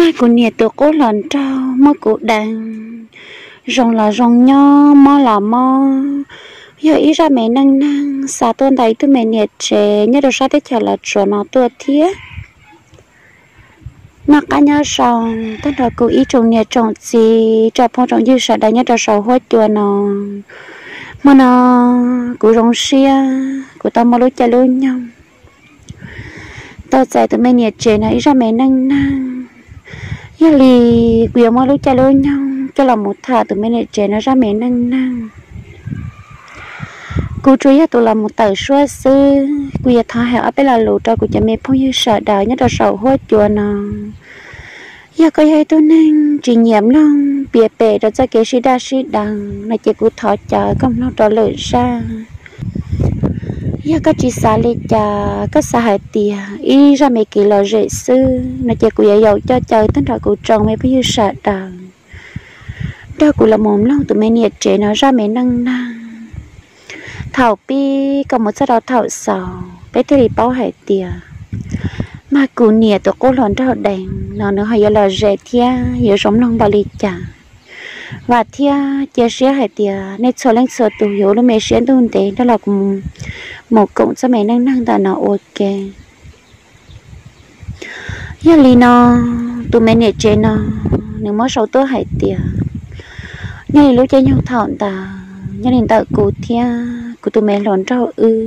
mà cụ nhiệt tụ cố lần trao mà cụ đàn rong là rong nho mò là mò giờ ý ra mẹ năng năng xả tuần đấy tụi mẹ nhiệt chế nhớ được sao thế chờ là chỗ nó tua thiết mà cả nhớ sòng tất cả cụ ý trồng nhiệt trồng gì cho phong trồng dư sợ đấy nhớ được sầu hốt tua nó mà nó cụ rong xia cụ tao mà lúc chơi luôn nhau tao chạy tụi mẹ nhiệt chế này ra mẹ năng năng giờ lì cụ mà lúc chơi luôn nhau cho là một thà tụi mẹ nhiệt chế nó ra mẹ năng năng cô chú ý tôi làm một tờ số sư cô giờ thà hẹo bây là lụt cho cô cho mẹ phong như sợ đời nhất là sầu hốt chùa nó giờ có hay tôi nên chỉ nhiễm long bịa bể đó cho cái sĩ đằng này chỉ cô thọ chờ không nó trả lời ra giờ có chỉ xả lên chờ có xả hại tiền ý ra mấy kỳ lò rễ sư này chỉ cô giàu cho chờ tất cả cô trồng mẹ phong như sợ đời đó cô là mồm long tụi mẹ nhiệt chế nó ra mẹ năng năng thảo pi có một số đó thảo sầu bé thì bao hải tiề mà cụ nhiệt tụi cô lon thảo đèn nó hay là rẻ thia giờ sống lòng bali chả và thia chia sẻ hải tiề nên số lên số tụi hiểu nó mẹ sẻ tụi thế đó là một cộng cho mẹ năng năng ta nó ok giờ li nó tụi mẹ nhiệt chế nó nếu mới số tôi hải tiề nhưng lúc chơi nhau thảo ta cho nên tạo cụ thia cụ tụi mẹ lon rau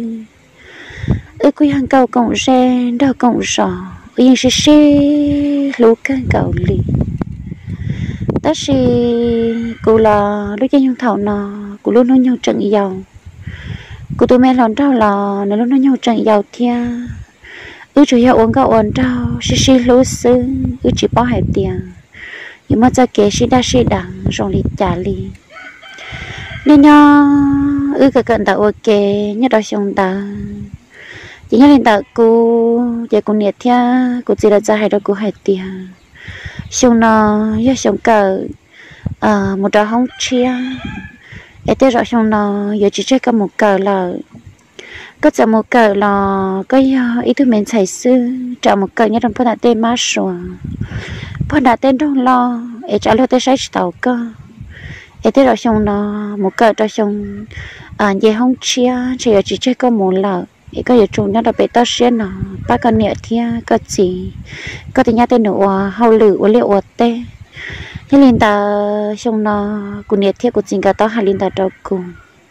cứ hàng cầu cộng xe đào cộng sò yên xí lúc cái cầu lì đó là cụ là lúc chơi nhau thảo nó cụ luôn nói nhau trận giàu cụ tụi mẹ lon rau là nó luôn nói nhau trận giàu thia chủ yếu uống gạo uống rau xí lúc xứ chỉ bao hải tiền nhưng mà cho kế xí đằng rồi lì trả lì nên nhá cái cận tạo ok nhớ đó xong ta chỉ nhớ lên tạo cô giờ cô nhiệt thia cô chỉ là ra hay đó cô hay tiền xong nó giờ xong cờ một đó không chia để tới rồi xong nó giờ chỉ chơi có một cờ là có chỉ một cờ là cái ý thức mình xảy sư trả một cờ nhớ trong phần tên má sủa phần tên trong lo để trả lời tới sai tàu cơ thế rồi xong nó một cỡ cho xong về không chia chỉ chơi có một lần thì có giờ chúng nó đã bị tao xuyên nó ba con nhẹ thia có gì có thể nhát tên nữa hậu lử của liệu tê thế nên ta xong nó của nhẹ thia của chính cả tao hai lên ta đâu cùng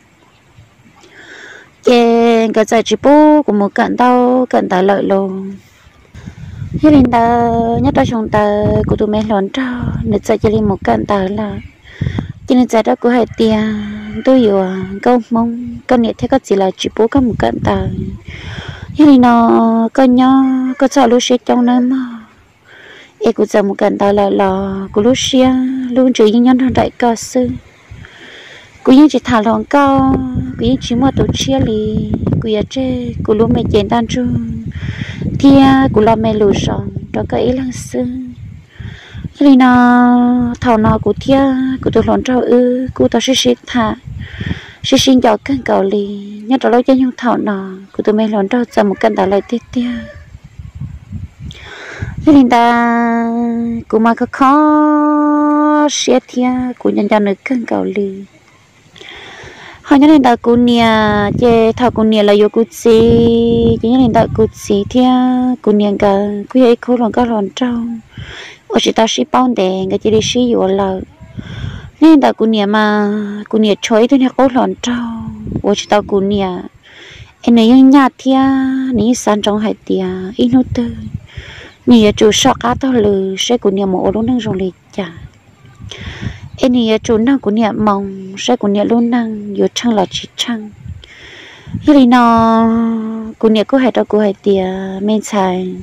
cái giải chỉ bố của một cận tao lợi luôn thế nên ta nhát tao xong ta của tụi mình lớn trao nên giải chỉ lên một cận tao là cho nên giờ đó của hai tia tôi hiểu câu mong con nhẹ thế có chỉ là chỉ bố có một cận tờ như này nó con nho có sao lúc xe trong năm em cũng giờ một cận tờ là của lúc xe luôn chỉ những nhân đại cơ sư cũng như chỉ thả lòng cao cũng như chỉ một tổ chia lì cũng như chế cũng lúc mẹ chén tan trung thì cũng lo mẹ lùi sòng đó có ý lăng sư thì nó thầu nó của thia của tôi lon trâu của tôi sẽ thả sẽ cho cân cầu lì nhất là lâu cho nhau thầu nó của tôi mấy lon trâu giờ một cân đã lại tiếp tia thế nên ta của mà có khó sẽ thia của nhân dân được cân cầu lì họ nhớ đến ta của nia chế thầu của nia là yêu của gì chỉ nhớ đến ta của gì thia của nia cả của ấy khâu lon trâu ở chỉ ta ship bao đèn cái chỉ đi shipอยู่là nên ta cún nhà mà cún nhà chối thôi nha có lòn trâu ở chỉ ta cún nhà anh ấy nhát thia ní san trong hải tia ít nốt tư nhiều chủ sọ cá tao lử sẽ cún nhà một luôn đang rong lịch chả anh ấy chủ năng cún nhà mỏng sẽ cún nhà luôn năng vừa trăng là chỉ trăng thế nó cún nhà có hải tao có hải tia men xài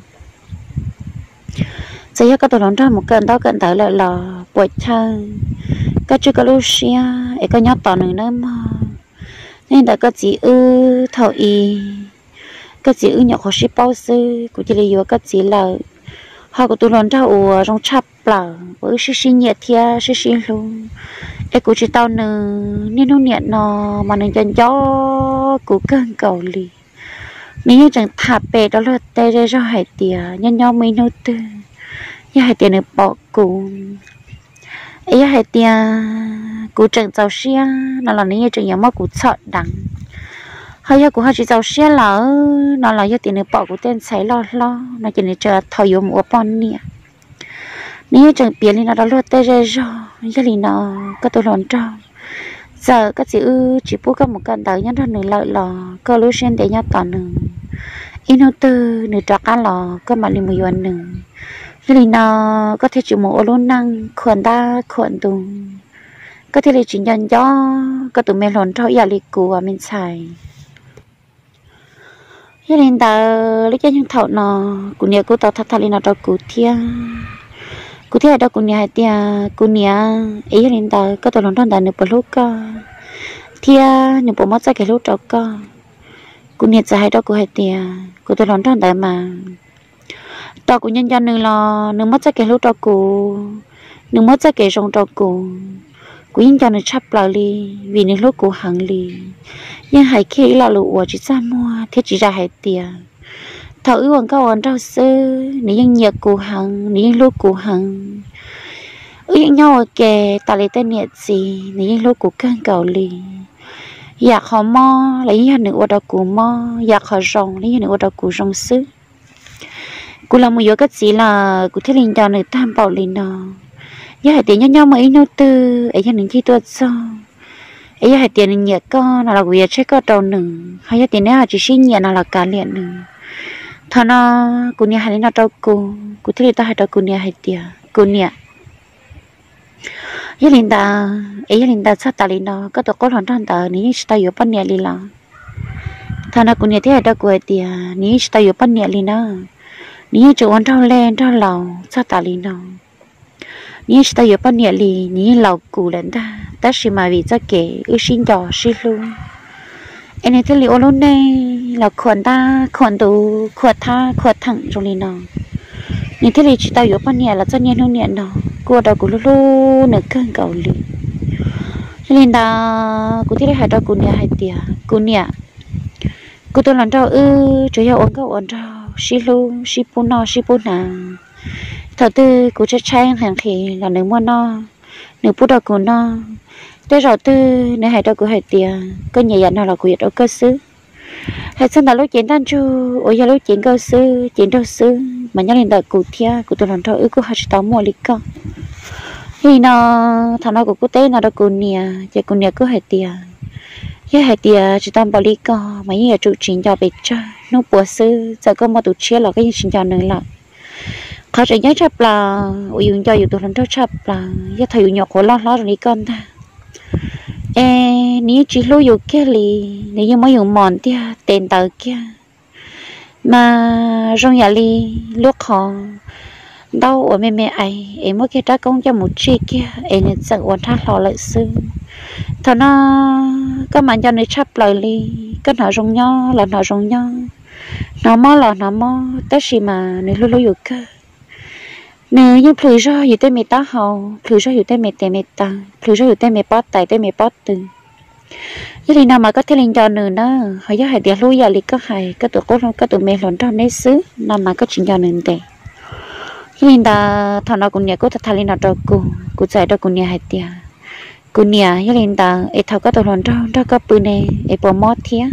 giờ các tôi nói ra một cơn tao cận tới lại là buổi chân các chú các Lucia ấy có nhát tỏ nữa mà nên đã có gì thầu y có gì nhỏ khó ship bao sư của chị lý có gì là họ của tôi nói ra ở trong chắp là với xí nhiệt thia xí luôn ấy của chị tao nữa nên nó nhiệt nó mà nên chân gió của cơn cầu lì nếu như chẳng thả bè đó là tê ra hải tìa nhân nhau mấy nô tư giờ hai tiền nữa bỏ cụ ấy hai tiền cụ trồng rau xia nó là những trồng nhà mắc cụ chọn đắng hay giờ cụ hai chỉ rau xia là nó là giờ tiền nữa bỏ cụ tên sấy lo nó chỉ nên chờ thầu dùng một con nè nếu trồng biển thì nó đã luôn tê rồi giờ thì nó có tôi lòn trâu giờ các chị chỉ bố có một căn đầu nhất hơn nửa lợi lò có lối xuyên để nhau tỏ nửa ino tư nửa trọ cá lò có mà liền một yuan nửa giờ thì nó có thể chỉ một lối năng khuẩn ta khuẩn tù có thể là chỉ nhận gió có tụi mình lòn trâu giờ lịch của mình xài giờ thì ta lấy cho những thầu nó của nhà cô tao thật thật là trâu cụ thia cụ thể đó cũng nhà tia cũng nhà ấy hiện tại có tàu london trong đại nước bờ lúc tia những bộ mắt ra cái lúc đó có cũng nhà dài đó cũng hay tia của tàu london trong đại mà đó cũng nhân dân nữa mắt ra cái lúc đó cũng nữa mắt ra cái trong đó cũng nhân dân nữa chấp lại đi vì nữa lúc cũng hàng đi nhưng hay khi là lụa chỉ ra mua thế chỉ ra hay tia thầu ưu hoàng cao hoàng trao sư nếu như nhiệt cụ hàng nếu như lúc cụ hàng ưu nhau kề ta lấy tên nhiệt gì nếu như lúc cụ căng cầu lìอยากhọ mò lấy như nữa ở cụ mòอยากhọ rong lấy như nữa ở cụ rong sư cụ làm một yếu cái gì là cụ thiết linh cho người tham bảo linh nó giờ hai tiền nhau mấy nhau tư ấy cho những chi tuột sao ấy hai tiền nhiệt con là cụ chơi có đầu nừng hay giờ tiền này chỉ xin nhiệt là cả liền nừng thằng nó cô nia hay nó đâu cô thấy ta hay đâu cô nia hay tiệt cô nia giờ linh ta sát ta linh nó có tao có thằng thằng ta ní ta yếu bắt nia linh là thằng nó cô nia thế hay đâu cô hay tiệt ní ta yếu bắt nia linh nó ní chỗ ăn rau lên rau lẩu sát ta linh nó ní ta yếu bắt nia linh ní lẩu củ lên ta chỉ mà vì cho kể xin giò xin luôn anh ấy thấy liệu luôn đây là khuẩn ta khuẩn tụ khuẩn tha khuẩn thẳng trong này nào những thế thì chỉ tao yếu bao nhiêu là cho nhiên hơn nhiệt nào cô đầu của lulu nửa cơn cầu lì cho nên là cô thấy hai đầu cô nhà hai tia cô nhà cô tôi làm đâu chủ yếu uống câu uống đâu xí lu xí pu no xí pu nà thở tư cô chơi trang hàng thì là nửa mua no nửa pu đầu cô no tới rồi tư nếu hai đầu của hai tia có nhà dặn nào là của ở cơ sư hai xem là lúc chiến đan chu ôi giờ lúc chiến cơ sư chiến đâu sư mà nhớ lên đợi cụ thia cụ tôi làm thôi cứ hai tao mua lịch con thì nó thằng nó của cô tế nó đâu cụ nia chỉ cụ nia cứ hai tia cái hai tia chỉ tao bảo lịch con mà như trụ chính cho bị cha nó bùa sư giờ có một tụ chia là cái chính cho nữa làเขาจะยังจับปลาอยู่ใจอยู่ตัวนั้นเท่าจับปลายังถ่ายอยู่หยอกหัวล้อตรงนี้ก่อนท่าní chỉ lôiอยู่kia lì nếu như mới dùng mòn tia tiền tờ kia mà trong nhà lì lúc họ đau ở mẹ ấy em mới kia trả công cho một chi kia em nên sợ quan thác lo lại sư thằng nó các bạn cho nó chấp lời lì cái nó rong nho là nó rong nho nó mò là nó mò tới gì mà nếu lôiอยู่kia nếu như phơi raอยู่tên mẹ ta hậu phơi raอยู่tên mẹ tè mẹ ta phơi raอยู่tên mẹ bót tay tên mẹ bót từ như thế nào mà có thể lên cho nữa đó họ giờ hay tiền lui giờ lịch có hay có tụi cô có tụi mẹ lon trong đấy xứ nào mà có chuyện cho nữa tệ như là thằng nào cũng nhà cô thật lên nào cho cô chạy cho cô nhà hay tiền cô nhà như là ấy thằng có tụi lon trong đó có bự này ấy bỏ mót thía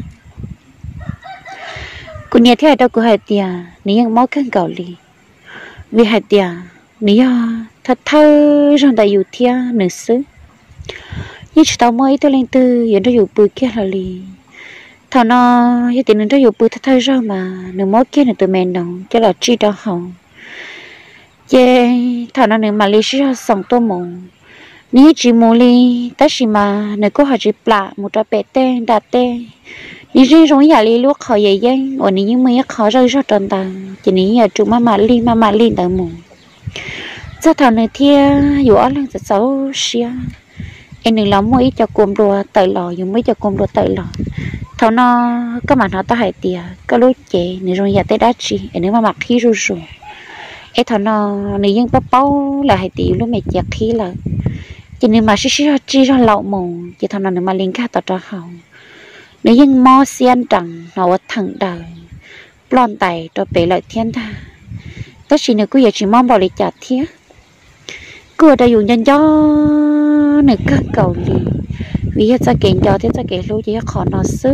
cô nhà thế đâu cô hay tiền nếu mót cân cầu lì vì hai tia nếu thật thơ trong đạiอยู่thia nửa xứ như chỉ tao mới tôi lên từ hiện tạiอยู่bự kia là lì thằng nó hiện tại nóอยู่bự thật thơ ra mà nửa mót kia nửa từ mền nòng cho là chi đó hỏng ye thằng nó nửa mà lì chỉ sống tô mồm nếu chỉ mua lì tất chỉ mà nửa có hạt chỉ plạ một trà bể tên đạp tên ní riêng trong nhà li lúc họ vậy vậy, ở ní nhưng mấy khó rơi rất tròn tàng, chỉ ní nhà chủ mà li tàng mù. Giờ thằng này thia, dù ở lăng rất xấu xia, em đừng làm mấy cho cơm đùa tự lò, dùng mấy cho cơm đùa tự lò. Thằng nó, các bạn họ ta hại tiệt, các lối chế, ní trong nhà tết đá chi, em nếu mà mặc khí ru ru, em thằng nó, ní nhưng bắp bao là hại tiệt lúc mẹ chặt khí là, chỉ ní mà xí chi ra lậu mù, chỉ thằng nó nếu mà liên kết tạo ra hỏng. Nếu như mò xiên trắng nó thẳng đời plon tay cho bể lại thiên tha tất nhiên là cứ giờ chỉ mong bảo để chặt thế cứ ở đây dùng nhân cho nữa các cầu lì vì hết ra kiện cho thế ra kiện lúa chỉ khó nó xứ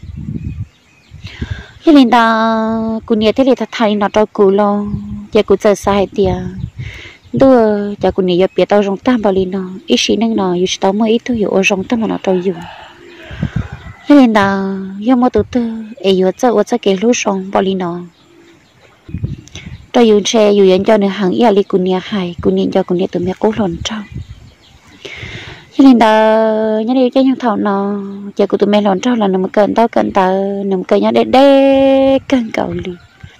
cái linh ta cụ nhiệt thế thì thật thay nó cho cụ lo giờ cụ giờ sai tiền đua giờ cụ nhiệt biết tao rong tam bảo lì nó ít xí năng nó yêu tao mới ít thôi yêu rong tam mà nó cho dùng cái linh ta yêu mà từ từ yêu cho cái lúa rong bảo lì nó cho dùng xe dùng nhân cho nên hàng ít là cụ nhiệt hay cụ nhiệt cho cụ nhiệt từ mẹ cố lòn trong cho nên là nhớ đi cho nhau thầu nó giờ của tụi mẹ lòn trâu là nằm cận tao cận tao nằm cận nhá để cận cầu lì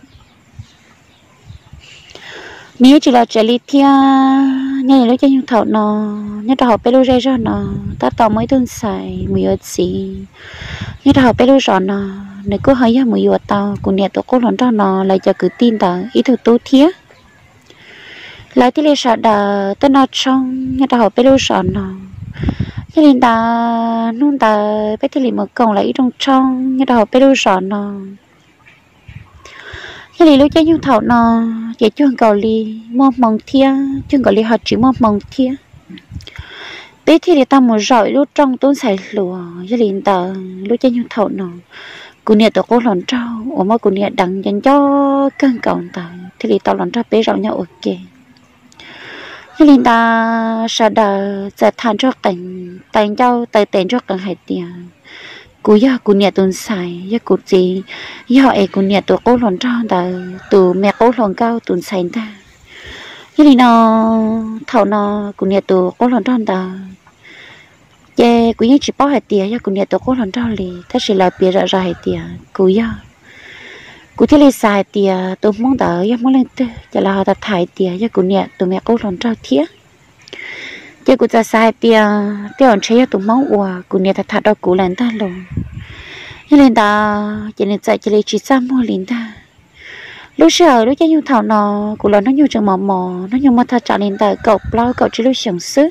nếu chỉ là chạy đi theo nhớ lấy cho nhau thầu nó nhớ tao học pelu rồi nó ta tao mới tuần xài mười ở gì nhớ tao học pelu rồi nó nếu có hay á mười ở tao của nhà tao có lòn trâu nó lại cho cứ tin tao ý thức tốt thiệt lại thì lấy sợ đờ tới nó trong nhớ tao học pelu rồi nó cho nên ta luôn ta bé thì một còng lại trong như đầu bé đôi sọn nó cái này lúc chơi như thầu nó chỉ chuyên cầu li mong mong thia chuyên cầu li họ chỉ mong mong thia bé thì ta một rọi lúc trong tốn xài lùa cho nên ta lúc chơi như thầu nó cụ nhiệt tao có lòn trâu ở mà cụ nhiệt đằng dành cho cân cầu ta thì tao lòn trâu bé rau nhau ok cho nên ta sẽ đợi sẽ thành cho tình châu tài tiền cho cần hải tiền cú ya cú nhà tuần xài ya cú gì ya ấy cú nhà tụi cố lòn tròn ta tụi mẹ cố lòn cao tuần xài ta cho nên nó thầu nó cú nhà tụi cố lòn tròn ta che cú ya chỉ bảo hải tiền ya cú nhà tụi cố lòn tròn li thế chỉ là bịa ra hải tiền cú ya cú thế li xài tiền tụi mong đợi ya mong lên tư cho là họ tập thải tiền ya cú nhà tụi mẹ cố lòn tròn thiệt chứ cụ ta sai bia bia chơi tụi máu ua cụ nhà thật thật đó cụ làm ta luôn cho nên ta chỉ nên chạy chỉ ra mua liền ta lúc sợ lúc chơi nhiều thảo nó cụ là nó nhiều trường mò nó nhiều mà thật trả liền ta cậu lo cậu chỉ lúc sướng sức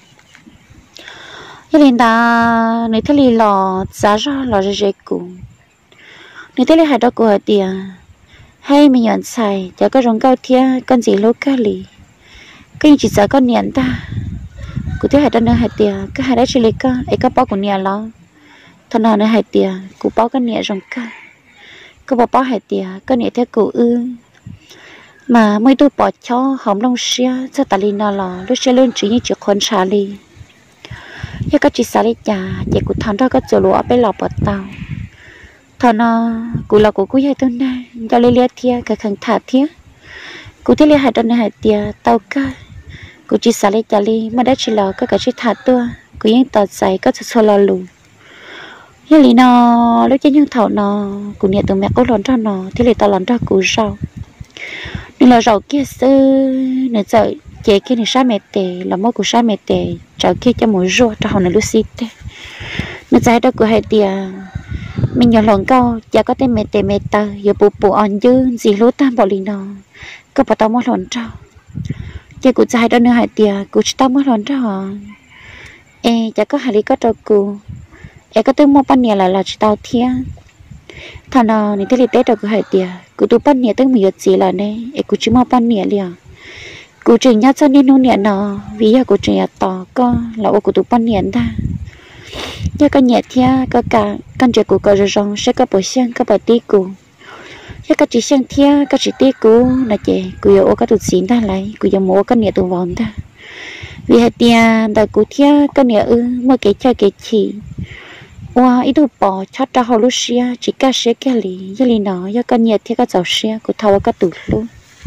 cho nên ta nếu thế li lò giá lò dễ cụ nếu thế li hạt đó cụ hạt tiền hay mình nhận xài cho có rong cao thia con gì lố cá lì cái chỉ sợ con niệm ta cụ thấy hai đứa nữa hai tia cái hai đứa chỉ lấy cái bao của nhà lo thằng nào nữa hai tia cụ bao cái nhà rong cái bao hai tia cái nhà theo cụ mà mấy đứa bỏ cho hỏng lông xia cho ta li nào lo lúc xia lên chỉ như chỉ con xả li giờ cái chỉ xả li chả chỉ cụ thằng đó cái chỗ lúa bé lọp bọt tàu thằng nó cụ là cụ hay tuần này cho lấy liệt thia cái khăn thả thia cụ thấy lấy hai đứa nữa hai tia tàu cái cụ chỉ xả lấy chả li mà đã chỉ là cái chỉ thả tua cụ những tờ giấy có sự solo lù như lý nó lúc chơi những thảo nó cụ nhà tụi mẹ có lòn cho nó thế là tao lòn cho cụ rau nên là rau kia sư nên giờ chế kia này sa mẹ tề là mỗi cụ sa mẹ tề cháu kia cho mỗi rùa cho họ nó lúc xịt tê nên giờ đó cụ hay tiền mình nhỏ lòn cao giờ có tên mẹ tề mẹ tờ giờ bù on dư gì lúa tam bỏ lý nó có bảo tao mỗi lòn trâu chị cụ trai đó nữa hai tia cụ tao mới lòn cho chả có hai lý có cho cụ có tới mua pan nhẹ là chỉ tao thia thằng nào này tới lý tết rồi cụ hai tia cụ tu pan nhẹ tới mười gì là này cụ chỉ mua pan nhẹ liền cụ chỉ nhát cho nên nông nhẹ nó vì cụ chỉ nhát to có là cụ tu pan nhẹ ta nhớ có nhẹ thia có cả căn trẻ cụ có rong sẽ có bổ xương có bổ tí cụ cái cái chỉ xem thia cái chỉ tiếc cú là chị cú yêu cái tụt xỉn ta lại cú yêu mua cái nhẹ tụt vòn ta vì hai tiền đại cú thia cái nhẹ mua cái chơi cái chỉ wow ít tụt bỏ chót ra hồ lúc xia chỉ cái xia cái lì cái lì nó do cái nhẹ thia cái dầu xia cú thâu cái tụt luôn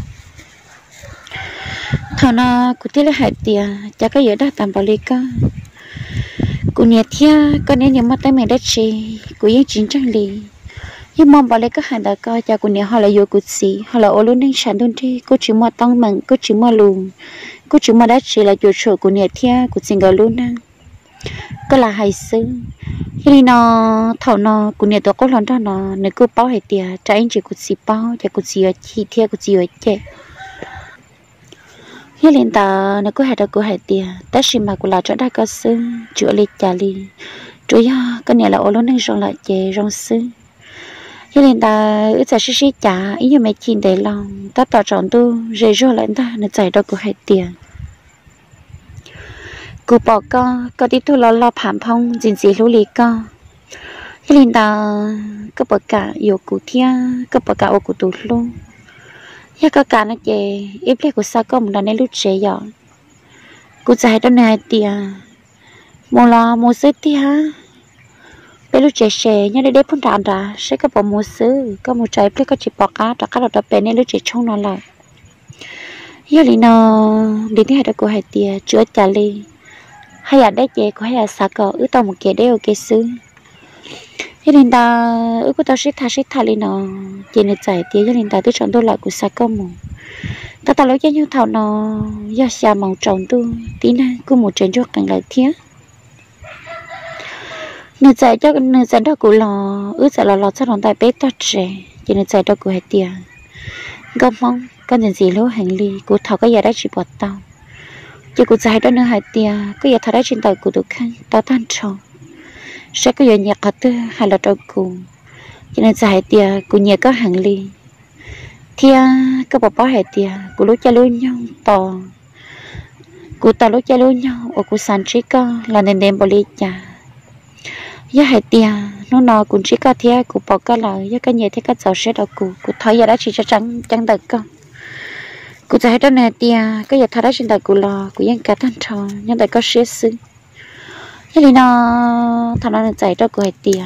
thằng nó cú thia là hai tiền chắc cái gì đó tạm bảo lì cái cú nhẹ thia cái nhẹ nhưng mà tay mình đã chỉ cú yên chín trăm lì nhưng mong bảo lấy các hàng đã coi cho cô nhớ họ là vô cụt xí họ là ô luôn nên sản đơn đi cô chỉ mua tăng mặn cô chỉ mua lùn cô chỉ mua đắt chỉ là chuột sổ của nhẹ thia của sinh gà luôn nè có là hay sư khi nó thầu nó của nhẹ tôi có lần đó nó nếu cô bao hay tiền trái anh chỉ cụt xí bao cho cụt xí ở chi thia cụt xí ở chè khi lên ta nếu cô hay đó cô hay tiền tất nhiên mà cô là chỗ đó có sư chữa lịch trả li chủ yếu cái này là ô luôn nên rong lại chè rong sư cho nên ta ước sẽ xí trả ý như mẹ chín để lòng ta tỏ trọn tu rồi rồi lại ta nó chạy đâu của hai tiền cô bỏ con đi tu lo phản phong gì lú lì con cho nên ta có bỏ cả yêu cụ thia có bỏ cả ô cụ tụ luôn ya có cả nó chè ít lấy của sao có một lần này lúc trẻ nhỏ cụ chạy đâu này tiền mua sữa tia bây lúc trẻ trẻ nhớ để phun tràn ra sẽ có bỏ mua sữa có một trái bây có chỉ bỏ cá trả cá là tập bên này lúc trẻ trong nó lại giờ thì nó đến thế hai của hai tia chữa trả li hay là đấy trẻ của hay là sao có ước tao một cái đấy ok sữa cho nên ta ước của tao sẽ thà lên nó chỉ nên chạy tia cho nên ta tôi chọn tôi lại của sao có một ta lấy cho nhau thảo nó giờ xa màu trồng tu tí này cứ một trận cho càng lại thiết nửa chạy đó của lò ước chạy lò cho nó tay bé to trẻ chỉ nửa chạy đó của hai tia gom mong con gì lúa hành ly của thảo cái giờ đã chỉ bọt tàu chỉ của chạy đó nữa hai tia cái giờ thảo đã trên tàu của tụi khăn tao tan tròn sẽ có giờ nhạc tư hay là trâu cùng chỉ nửa chạy tia của nhà có hành ly thia có bỏ hai tia của lúa cha lúa nhau to của tao lúa cha lúa nhau ở của sản trí con là nền đêm bỏ ly trà giá hai tia nó cũng chỉ có thia của bỏ cái là giá cái nhẹ thế cái giàu sẽ đâu của thấy giờ đã chỉ cho trắng đặc con của thấy đó nè tia cái giờ thấy đó trên đời của lò của dân cả thanh tròn nhưng tại có sẽ xứ thế thì nó thằng nó chạy đó của hai tia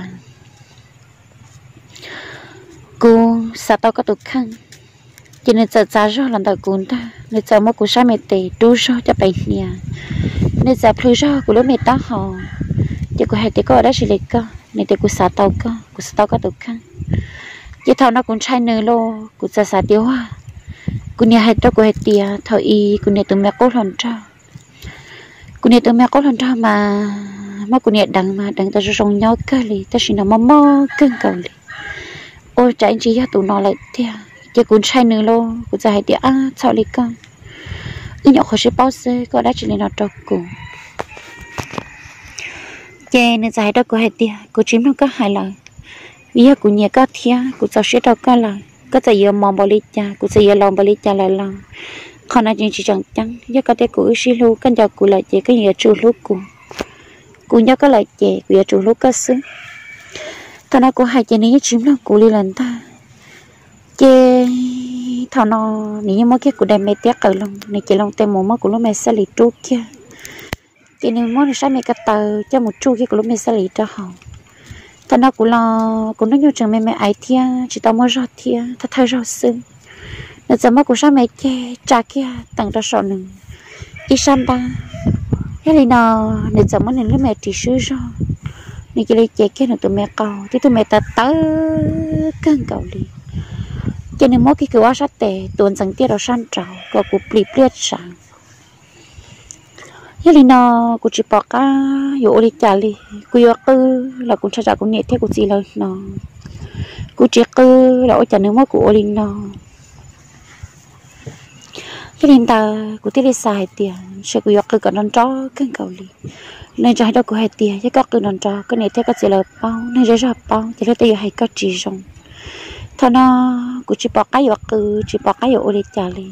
cô sao tao có tụt khăn chỉ nên sợ giá rõ làm tao cuốn ta nên sợ mua của sao mẹ tệ đu rõ cho bệnh nhà nên sợ phơi rõ của lối mẹ ta họ chỉ của hai tí có ở đó chỉ lấy cơ nên tí của sao tao có tụt khăn chỉ thao nó cũng trai nở lô của sao tiêu hoa của nhà hai đó của hai tia thao y của nhà từ mẹ cố lần cho của nhà từ mẹ cố lần cho mà của nhà đằng tao rong nhau cơ li tao chỉ là mò cưng cầu li ôi trái anh chị ya tụi nó lại theo chỉ cũng trai nở lô của hai tia sao lấy con ít nhỏ khỏi sẽ bao xe có đã chỉ lên nó trâu cùng chè nên giải đó của hai tia của chim nó có hai lời vì của nhà có thia của cháu sẽ đâu có lời có thể giờ mong bảo lý cha của sẽ giờ lòng bảo lý cha lại lòng còn là chỉ chẳng giờ có thể của xí lu căn giờ của lại chè cái gì chủ lúc của nhớ có lại chè của chủ lúc có xứ thằng nó của hai chè này chim nó của đi lần ta chè thằng nó nếu mà cái của đem mẹ tiếc ở lòng này chỉ lòng tem mồm của nó mẹ sẽ lì trút kia thì nếu muốn sao mẹ cắt tờ cho một chu kia của lúc mẹ sẽ lấy cho họ thằng nào cũng nó nhiều trường mẹ ấy thia chỉ tao mới rót thia ta thay rót xương nếu giờ mà của sao mẹ kia cha kia tặng ra sọ nừng ít san ba cái này nào nếu giờ mà nên lúc mẹ chỉ sửa rồi nên cái này kia nó tụi mẹ cầu thì tụi mẹ ta tớ cơn cầu đi cho nên mỗi cái kiểu sát tệ tuần rằng tiết đó san trào có cục lip liệt sáng thế thì nó cũng chỉ bỏ cả dụ đi trả li quy tư là cũng trả cũng nhẹ thế cũng gì là nó cũng chỉ cứ là trả nếu mà của linh nó thế nên ta cũng tiếc đi xài tiền sẽ quy tư còn non chó cưng cầu li nên cho hai đứa của hai tiền chứ các cứ non chó cái này thế các chỉ là bao nên ra bao thì nó tiền hay các chỉ rong thôi nó cũng chỉ bỏ cái dụ chỉ bỏ cái dụ đi trả li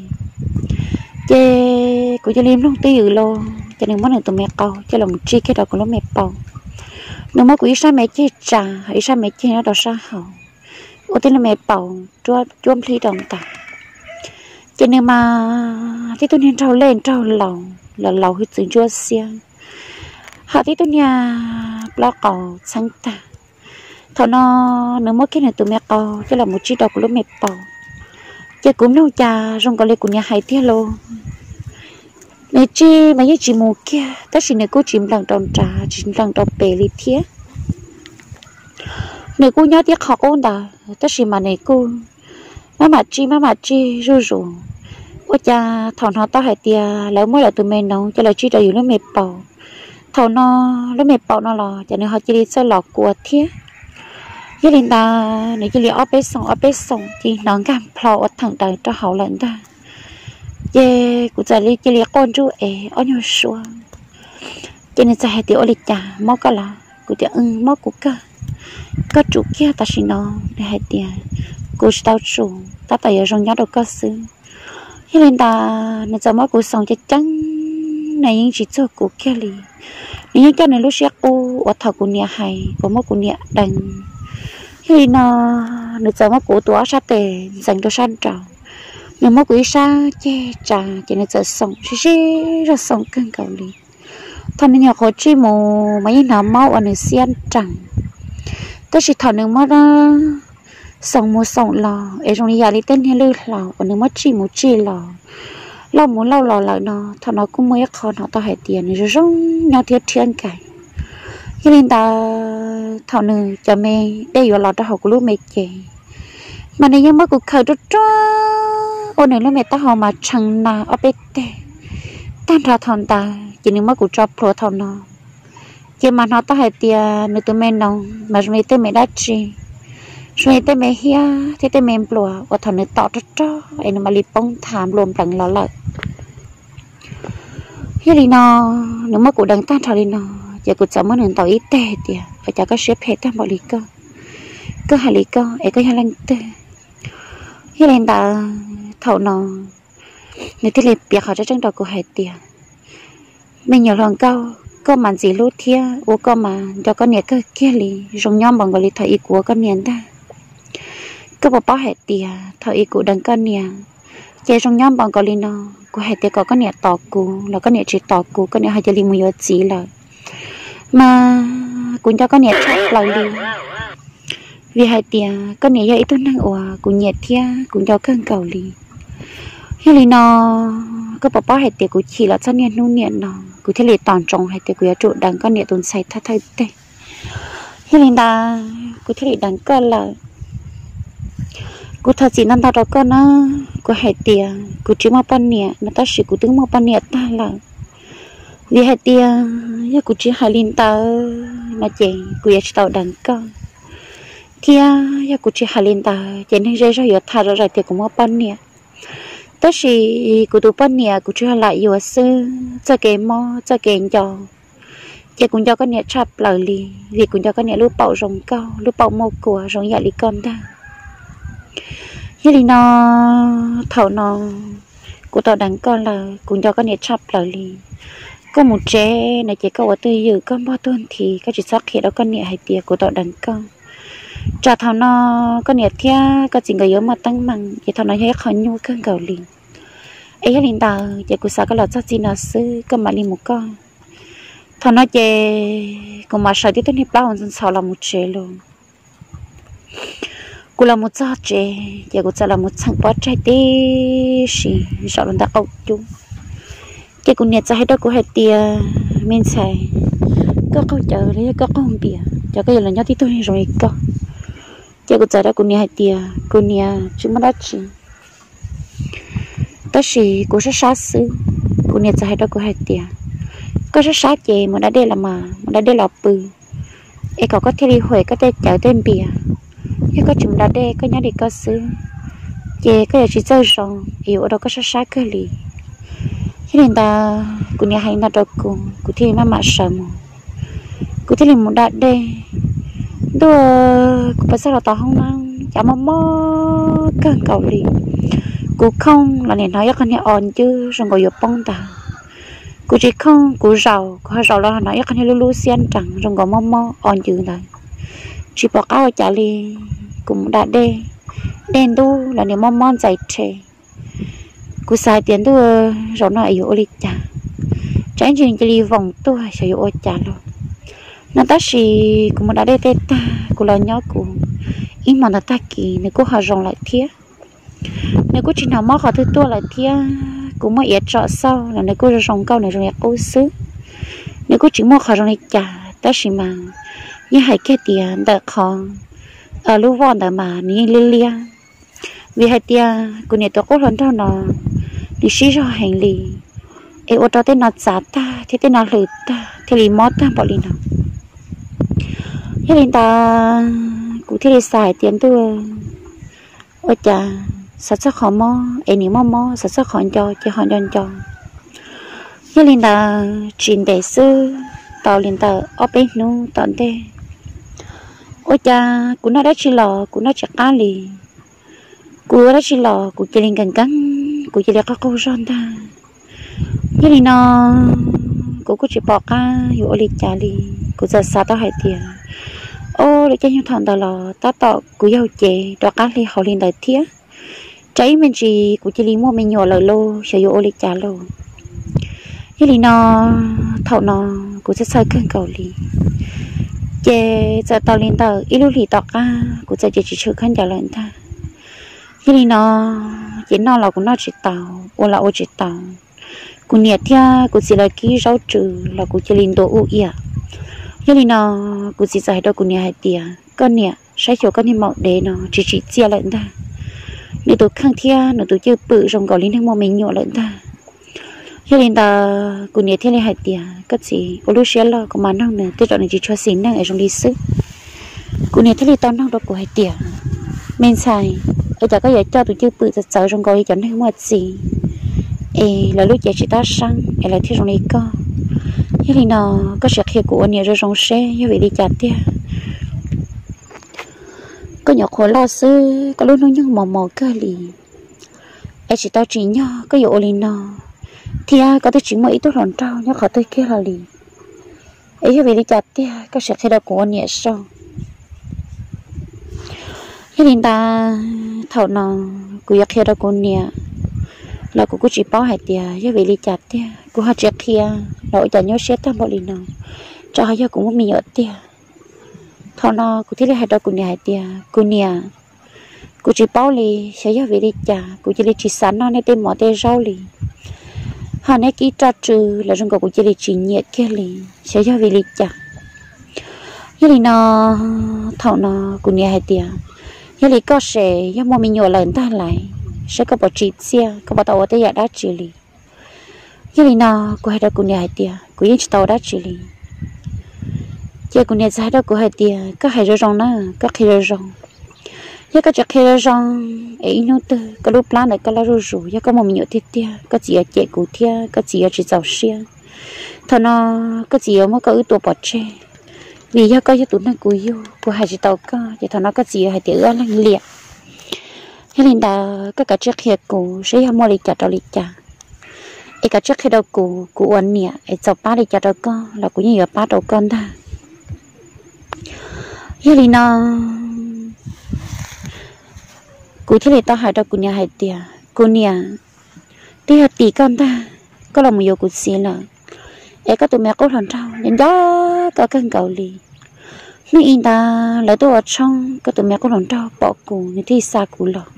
chê của cho liêm luôn tiêu luôn cho nên món này tụi mẹ câu cho lòng chi cái đó của nó mẹ bầu nếu mà của isa mẹ chê trà isa mẹ chê nó đó sao hậu ô tên là mẹ bầu chuông phi đồng tạc cho nên mà thì tôi nên trâu lên trâu lòng là lầu hết sự chua xiang họ thì tôi nhà lo cầu sáng ta thôi nó nếu mà cái này tụi mẹ câu cho là một chi đó của nó mẹ bầu chứ cũng đâu cha trong cái này của nhà hai tiết luôn này chi mà như chị mù kia tất nhiên này cô chìm lần tròn trà chìm lần tròn bể li thiết này cô nhớ tiếc học ôn đã tất nhiên mà này cô má mà chi ru ôi cha thằng nó tao hai tia lấy mới là tụi mình nấu cho là chi đầy nó mệt bầu thằng nó mệt bầu nó là cho nên họ chỉ đi sơ lọt của thiết cái linh ta này cái liệu ốp bê sòng thì nó cảm phao thằng đời cho hậu lần ta ye cũng tại li cái liệu con chú ở nhau xua cho nên sai tiểu lịch trả móc cả là cũng tiểu móc của cả có chủ kia ta xin nó để hai tiền cô tao chủ ta tại giờ trong nhà đâu có xứ thế nên ta nên giờ mất cuộc sống chắc chắn này những chỉ cho cô kia li những cái này lúc trước cô ở thầu cô nia hay có một cô nia đằng thì nó nên giờ mất cuộc tuổi sát tệ dành cho san trào nhưng mất cuộc sa che trà cho nên giờ sống chỉ rất sống căng cầu li thằng này nhỏ khó chi mù mấy nào mau ở nơi xiên chẳng tôi chỉ thằng nữa mất sống một sống lò ở trong nhà đi tên hay lư lò ở nơi mất chi một chi lò lâu muốn lâu lò lại nó thằng nó cũng mới khó nó tao hay tiền rồi rong nhau thiết thiên cái cho nên ta thằng nữa cho mẹ đây vào lò tao học lúc mẹ kể mà này nhưng mà cũng khởi rất cho ôn này lúc mẹ tao học mà chẳng nào ở bên tè tan ra thằng ta chỉ nếu mà cũng cho pro thằng nó chỉ mà nó tao hay tiền nếu tụi mình nó mà mình tụi mình đã chi rồi tụi mình hia thì tụi mình pro và thằng nó tỏ rất cho anh mà lip bông thảm luôn bằng lò lợi thế thì nó nếu mà cũng đang tan ra đi nó giờ cũng chẳng muốn tao ít tệ tiền và chả có xếp hết các mọi lý cơ hai lý cơ ấy có hai lần tệ thế nên ta thầu nó nếu thế liệt biệt họ cho trong đầu của hai tiền mình nhiều lần câu có màn gì lúc thia ô có mà cho con nhẹ cơ kia lì dùng nhóm bằng gọi là thời ý của con nhện ta có một bao hệ tiền thời ý của đằng con nhẹ chơi trong nhóm bằng gọi là nó của hệ tiền có con nhẹ tỏ cù là con nhẹ chỉ tỏ cù con nhẹ hai chơi li mùi chỉ là mà cũng cho con nhẹ chắc lại đi vì hai tiền con nhẹ vậy tôi năng ủa cũng nhẹ thia cũng cho cơn cầu lì thế thì nó có bảo bảo hai tiền cũng chỉ là cho niệm nu niệm nó cũng thế là toàn trồng hai tiền cũng trụ đằng con niệm tuần say thay thay tê thế nên ta cũng thế là đằng con là cũng thật chỉ năm tao đó con á cũng hai tiền cũng chỉ một bao niệm mà ta chỉ cũng tính một bao niệm ta là vì hai tiền nhưng cũng chỉ hai linh ta mà chị cũng chỉ tao đằng con kia nhưng cũng chỉ hai linh ta chị nên dễ rồi thà rồi tiền cũng một bao niệm tất sĩ của tụi bên nhà của chưa lại vừa sư cho cái mò cho cái giò chỉ cũng cho con nhà chập lời li vì cũng cho con nhà lúc bậu rồng cao lúc bậu một của rồng nhà li con ta như thì nó thầu nó của tao đánh con là cũng cho con nhà chập lời li có một trẻ này chỉ có ở tư dự con bao tuần thì có chỉ sót khi đó con nhà hay tiệt của tao đánh con trả thằng nó con nhiệt thia có chỉ người yếu mà tăng măng thì thằng nó thấy khó nhu cơn cầu liền ấy cái linh ta chỉ cũng sao cái lọt cho gì nó sư có mà liền một con thằng nó chỉ cũng mà sợ tí tôi nếp bao giờ sau là một chế luôn cũng là một giọt chế chỉ cũng sẽ là một thằng bó trái tê xì sợ luôn ta ốc chung chỉ cũng nhiệt cho hết đó cũng hết tia men xài có câu chờ đấy có không bìa cho cái là nhau tí tôi rồi có giờ cô trả cô nia hai tia cô nia chúng mà đã chỉ đó là cô sẽ sát xứ cô nia trả hai đó cô hai tia có sẽ sát chị mà đã đây là mà đã đây là bự ấy có thể đi huệ có thể chở tên bìa nhưng có chúng đã đây có nhớ đi có xứ chị có thể chỉ chơi rồi hiểu ở đâu có sẽ sát cái gì thế nên ta cô nia hai nó đâu cô thì mà sợ mà cô thì một đã đây tôi cũng phải sao là tao không năng chả mò cơn cầu lì cũng không là nè nói con nhà on chứ rồi gọi bông ta cũng chỉ không cũng giàu là nói con nhà lulu xiên chẳng rồi gọi mò on chứ này chỉ bỏ áo trả lì cũng đã đen đu là nè mò dày trẻ cũng xài tiền tôi rồi nó yếu lì chả tránh chuyện chỉ vòng tôi sẽ yếu chả luôn nó ta chỉ cũng đã đây ta cũng là nhớ cũng ít mà nó ta kỳ nếu có họ rong lại thiệt nếu có chuyện nào mắc họ thứ tua lại thiệt cũng mới ít trọ sau là nếu có rong câu này rồi ô xứ nếu có chuyện mắc họ rong lại trả ta chỉ mà như hai cái tiền đã còn ở lúc vòn đã mà ní lia vì hai tiền cũng này tôi có lần đó nó đi xí ra hành lý ấy ô tô tên nó giá ta thế tên nó lử ta thế lý mót ta bỏ đi nào thế nên ta cũng thế xài tiền tôi ôi chà sao khó mò em nghĩ mò sao khó cho họ cho thế nên ta chuyển để sư tàu lên ta ở bênนู้tận đây ôi cha cũng nó đã chỉ lò cũng nó chặt cá lì cũng đã chỉ lò cũng chỉ lên gần cắn cũng chỉ là các câu rong ta như này nó cũng có chỉ bỏ cá hiểu lịch trả lì cũng giờ sao tao hay tiền ô để cho nhau thằng tao là tao tao cũng giàu chè đó cá lì họ lên đại thiết trái mình chỉ cũng chỉ li mua mình nhỏ lời lô sử dụng lịch trả lô như này nó thầu nó cũng sẽ sai cân cầu lì chè giờ tao lên tao ít lúc lì tao cá cũng sẽ chỉ chịu khăn trả lời ta như này nó chỉ nó là cũng nó chỉ tao ô là ô chỉ tao cũng nhiệt thia cũng chỉ là kỹ rau trừ là cũng chỉ linh đồ u ia như này nó cũng chỉ giải đâu cũng nhiệt hay tiệt con nhiệt sai chỗ con nhiệt màu đế nó chỉ chia lại ta nếu tôi khăng thia nếu tôi chưa bự trong gò linh thang mò mình nhọ lại ta như này ta cũng nhiệt thia lại hay tiệt cái gì ô lúc xưa là có mà năng nữa tôi chọn chỉ cho xin năng ở trong đi sức cũng nhiệt thia lại tao năng đó của hay tiệt men xài ở chả có gì cho tôi chưa bự giật sợ trong gò chọn không một gì là lúc chị ta sang là thiếu trong này có như thế nào có sự khi của nhiều rồi trong xe như vậy đi chặt tia có nhỏ khổ lo sư có lúc nó nhung mò mò cơ lì chỉ tao chỉ nhau có dụ lì nó thì có tôi chỉ mấy tôi làm trao nhớ khỏi tôi kia là lì như vậy đi chặt tia có sự khi đó của nhiều sau như thế ta thầu nó của khi đó của nhiều là cô chỉ bảo hai tia như vậy đi chặt tia cô hai chiếc kia nội cho nhớ xét tham bảo gì nào cho hai giờ cũng muốn mình nhớ tia thằng nó cô thấy hai đứa cô này hai tia cô nè cô chỉ bảo li sẽ như vậy đi chặt cô chỉ đi chỉ sắn nó nên tên mỏ tên rau li hà này kỹ tra trừ là trong cô chỉ đi chỉ nhiệt kia li sẽ như vậy đi chặt như vậy nó thằng nó cô này hai tia như vậy có sẽ như mà mình nhớ lần ta lại sẽ có bảo trị xe có bảo tàu tới giờ đã xử lý như thế nào cô hay đã cô nhà tiền cô yên tàu đã xử lý giờ cô nhà giải đó cô hay tiền có hay rồi rong nữa có khi rồi rong giờ có chắc khi rồi rong ấy nó từ có lúc plan này có là rồi rồi giờ có một mình nhớ thiết tiền có gì ở chạy cụ tiền có gì ở chỉ giàu xe thằng nó có gì ở mà có ưu tố bỏ che vì giờ có giờ tụi nó cô yêu cô hay chỉ tàu có giờ thằng nó có gì hay tiền ở lăng liệt thế nên là các cái chiếc kia cụ sẽ không mua lịch trả cho lịch trả, cái chiếc kia đâu cụ ăn nhẹ, cháu ba lịch trả đâu con là cụ như ba đầu con ta, thế nên là cụ thế này tao hỏi đâu cụ nhà hay tiền, cụ nhà thì hạt tỷ con ta, có lòng nhiều cụ xí là, cái tụi mẹ có thằng trâu, nên đó có cơn cầu lì, nên ta lấy tôi ở trong cái tụi mẹ có thằng trâu bỏ cụ nên thì xa cụ lọ.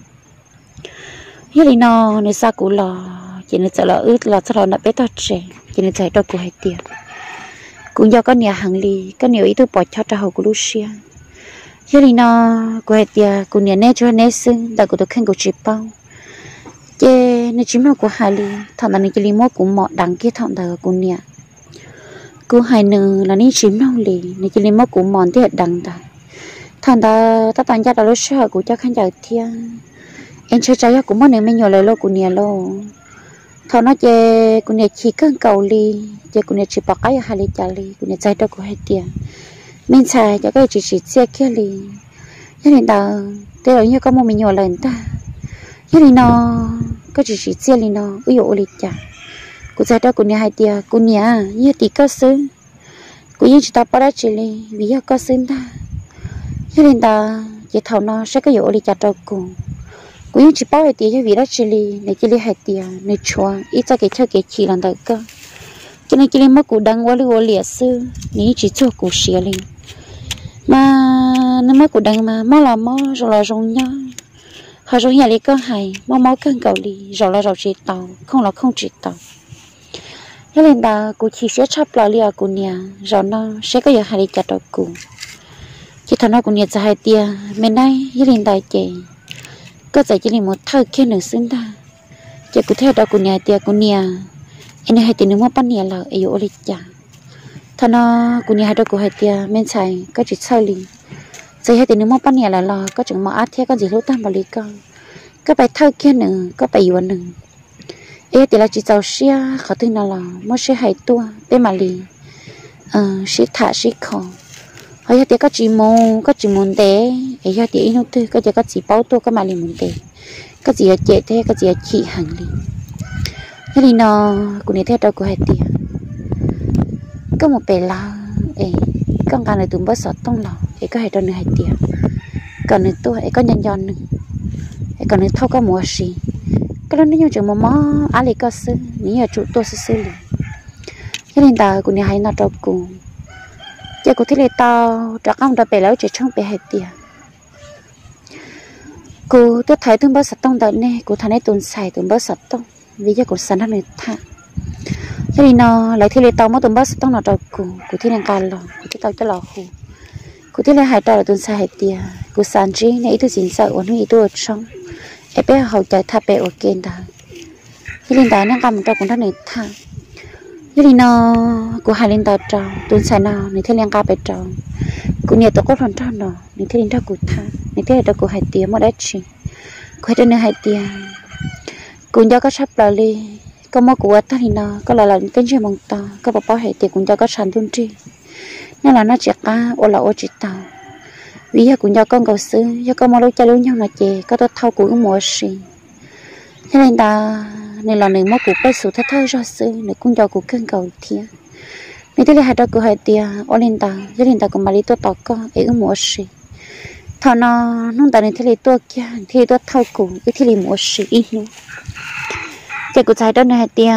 như thế nào nếu sao cũng là chỉ nên là ướt là sau đó nó bé tao trẻ chỉ nên chạy đâu cũng hay tiền cũng do có nhà hàng ly có nhiều ý tôi bỏ cho hậu của Lucia như thế nào cũng hay tiền cũng nhà nét cho nét xinh đã của tôi khen của chị bao chứ nếu chỉ mà của hai ly thằng nào chỉ ly mua cũng mọ đằng kia thằng nào của nhà cũng hai nữ là nên chỉ nông ly nếu chỉ ly mua cũng mòn thì đằng ta thằng ta toàn ra là Lucia của cho khán giả thiên em chơi trái cũng mất nên mình nhiều lời lô của nhà lô thằng nó chơi của nhà chỉ cần cầu ly chơi của nhà chỉ bảo cái hai ly trả ly của nhà trái đâu có hai tiền mình xài cho cái chỉ xe kia ly thế nên là thế là như có một mình nhiều lần ta thế nên nó có chỉ xe ly nó ví dụ ly trả của trái đâu của nhà hai tiền của nhà như tí có xứ của như chỉ ta bảo ra chỉ ly vì do có xứ ta thế nên là chỉ thằng nó sẽ có dụ ly trả đâu cùng cũng chỉ bảo tiền cho vì đó chỉ li hai tiền này chua ít cho cái chơi cái chỉ làm được cơ cho nên chỉ li mất cụ đăng qua lưu liệt sư ní chỉ cho cụ xìa li mà nó mất cụ đăng mà là rồi là rong nhau họ rong nhà li có hay máu cân cầu li rồi là chỉ tàu không là không chỉ tàu thế nên là cụ chỉ sẽ chấp lại li cụ nhà rồi nó sẽ có giờ hai li chặt được cụ chỉ thằng nó cụ nhà cho hai tiền bên đây thế nên là chị có giải chỉ là một thao kia nữa xứng ta chỉ có theo đó của nhà tiệt của nhà anh hai tiền nữa mua bán nhà là ai ở lịch trả thằng nó của nhà hai đó của hai tiệt men xài có chỉ sai liền giải hai tiền nữa mua bán nhà là có chừng mà át theo có gì lúc tam bảo lý con có bài thao kia nữa có bài yêu nữa ấy thì là chỉ giàu xia khó tin nào là mua xe hai tua bên mà lì xe thả xe khó hay thì có chỉ muốn té ấy hay thì nó thôi có chỉ bao tô có mà liền muốn té có gì ở chết thế có gì ở chị hàng liền thế thì nó cũng như thế đâu có hay tiền có một bể lao ấy con cá này tụi bớt sọt tông lò ấy có hay đâu nữa hay tiền còn nữa tôi ấy có nhân giòn nữa ấy còn nữa thâu có mua gì cái đó nó như chừng mà mó á lì có sư ní ở chủ tôi sư liền thế nên ta cũng như hay nó đâu cũng giờ cũng thấy là tao trả công đã bể lão chỉ trong bể hay tiền cô tôi thấy tụi bớt sọt tông đợt này cô thấy này tuần xài tụi bớt sọt tông vì giờ cô sẵn hơn người ta thế thì nó lại thì lấy tàu mất tụi bớt tông nó đâu cô thì đang cài lò cô tao cho lò cô thì lấy hai tàu là tuần xài hay tiền cô sẵn chi này tôi xin sợ uống ý tôi ở trong em bé hậu chạy tháp bé ở kênh đó thế nên ta đang cầm trong cũng rất là thà thế thì nó cô hai lên tàu trâu tuần xài nào này thế đang cài bé trâu cô nhiều tao có phần trâu nó này thế nên tao cô thà này thế là tao cô hai tiền mất đấy chị cô hai nữa hai tiền cũng cho các sắp lại đi có một cụ ta thì nó có là cái gì mong to có bảo hệ thì cũng cho các sản thương tri nên là nó chỉ cá ô là ô chỉ tàu vì giờ cũng cho con cầu sư cho con một lúc cha lúc nhau là chè có tôi thâu của mùa xì thế nên ta nên là nửa mất cụ bay sụt thơ ra sư nửa cũng cho cụ cơn cầu thiệt nên thế là hai đứa cụ hai tia ô lên ta cũng mà đi tôi tỏ con ở mùa xì thằng nó ta nên thế là tôi kia thì tôi thâu cụ cái thì là mùa xì ít nữa cái cụ trái đó này tia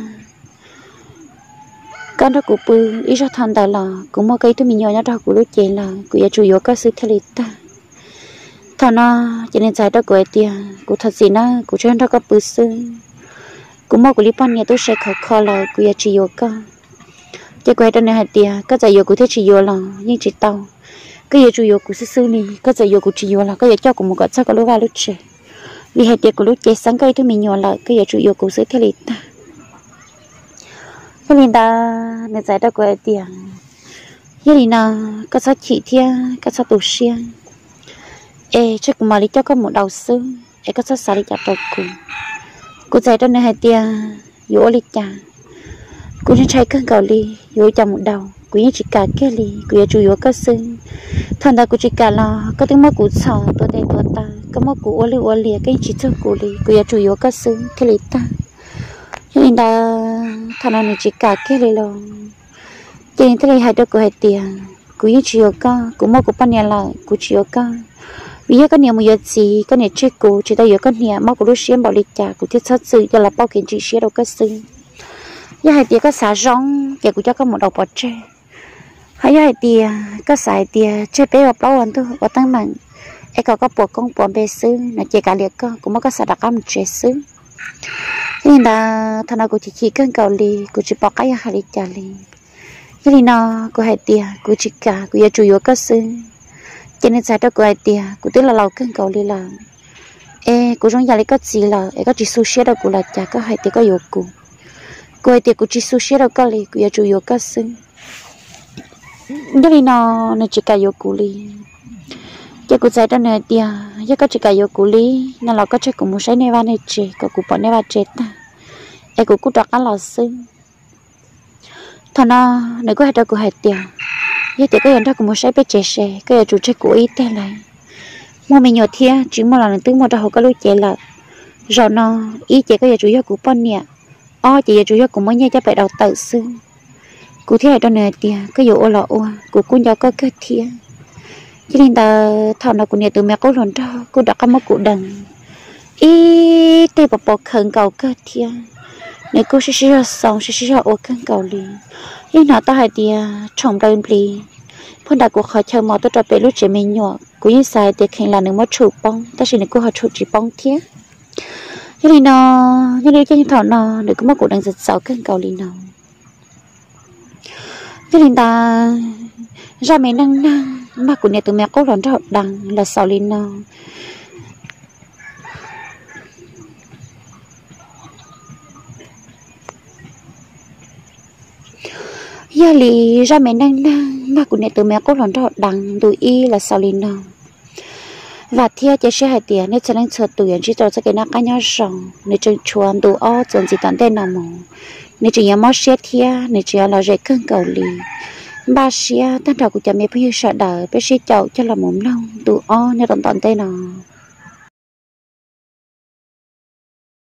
con đó cụ bự ít ra thằng ta là cũng một cái tôi mình nhỏ nhất đó cụ lúc chơi là cụ giờ chủ yếu các sự thay ta thằng nó cho nên trái đó của tia cụ thật gì nó cụ cho nó có bự sư cũng một cụ lý pan nhà tôi sẽ khó là cụ giờ chủ yếu con cái quay đó này tia các giải yếu cụ thế chủ yếu là nhưng chỉ tàu cái giờ chủ yếu cụ sư này các giải yếu cụ chủ yếu là cái giờ cho cụ một cái chắc có lúc vào lúc chơi vì hai tiệc của lúc chơi sáng cây thôi mình nhỏ lại cái giờ chủ yếu của sự thế lịch ta thế nên ta nên giải đó của tiền thế thì nào có sao chị thia có sao tụ xiên chắc mà lý cho có một đầu sư có sao xài chặt đầu cô giải đó này hai tia yếu lịch chả cô nên chạy cơn cầu ly yếu chả một đầu cô chỉ cả cái ly cô chủ yếu có sư thằng ta cô chỉ cả là có tiếng mất cô sợ tôi đây tôi ta có một cụ ô lìa cái chỉ cho cụ lì cụ chủ yếu các sự cái lì ta cho nên là thằng này chỉ cả cái lì lo cho nên thế này hai đứa cụ hai tiền cụ chủ yếu cả cụ một cụ pan nhà lại cụ chủ yếu cả vì cái nhà một giờ gì cái nhà chơi cụ chỉ tay giờ cái nhà một cụ lúc xem bảo lịch trả cụ thiết sát sự cho là bao kiện chỉ xe đâu cái sự với hai tiền có xả rong kể cụ cho có một đầu bò tre hai tiền có xài tiền chơi bé hoặc bao anh thôi và tăng mạnh có bộ công bộ bê sư là chỉ cả liệt con cũng có sản phẩm chế sư nên là thằng nào cũng chỉ cân cầu lì cũng chỉ bỏ cái hàng lì trả lì cái gì nó cũng hay tiền cũng chỉ cả cũng chủ yếu các sư cho nên sai đó cũng hay tiền cũng tức là lâu cân cầu lì là cũng trong nhà lấy cái gì là có chỉ sushi đâu cũng là chả có hay tiền có yếu cũng hay tiền cũng chỉ sushi đâu có lì cũng chủ yếu các sư cái gì nó chỉ cả yếu cũng lì cái cụ giải đó này tia cái có chỉ cả yêu cụ lý nên là có chơi cùng một cái này vào này chơi có cụ bỏ này vào chơi ta cái cụ đặt ăn lò xương thằng nó nếu có hai đứa cụ hai tia cái tia cái hiện đó cùng một cái bé chơi xe cái chủ chơi cụ ít thế này mua mình nhiều thia chỉ một lần thứ một đầu có lối chơi là rồi nó ý chơi cái chủ yếu cụ bao nhiêu chỉ chủ yếu cụ mới nhảy cho phải đầu tự xương cụ thế đó này tia cái yêu là cụ cũng cho có cái thia cho nên ta thằng nào cũng nhớ từ mẹ cô luôn cho cô đã có một cụ đằng ít thì bỏ khẩn cầu cơ thia nếu cô sẽ ra xong sẽ ra ô khẩn cầu liền nhưng nó ta hay thì trồng đơn lì phân đã của họ chờ mò tôi trở về lúc trẻ mình nhỏ cũng như sai thì khen là nếu mà chụp bông ta chỉ nếu cô họ chụp chỉ bông thia cho nên nó như thế cho thằng nó nếu có một cụ đằng giật sáu khẩn cầu liền nào cho nên ta ra mấy năng mà của nhà từ mẹ cô lớn rất đằng là sao lên nào giờ lì ra mấy năng mà của nhà từ mẹ cô lớn rất đằng tụi y là sao lên nào và theo chế sẽ hai tiền nên cho nên chờ tụi chỉ cho cái nắp cá nhau rồng nên chơi chuồn tụi o chọn gì tận tên nào mồ nên chỉ nhắm mót xe theo nên chỉ là dễ cân cầu lì ba xia tan trào của cha mẹ bây giờ sợ đời bây giờ cháu cho là mồm lâu tụ o như tận tận tay nó